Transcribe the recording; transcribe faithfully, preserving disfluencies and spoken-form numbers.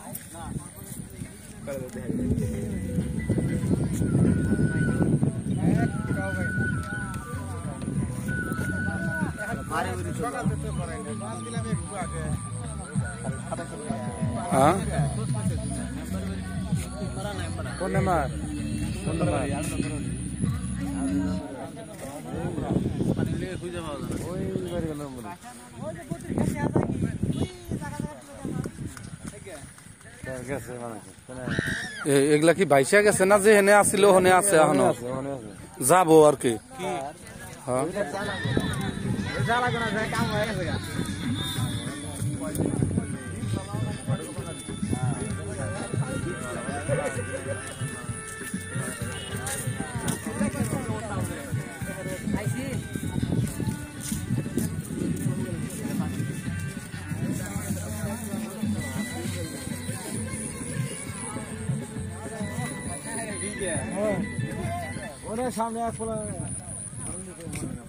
हाँ कौन नंबर कौन नंबर এগুলা কি বাইশা গেছে না যে হেনে আসিল হনে আছে এখনো যাবো আর কি হ্যাঁ ওরে সামনে এক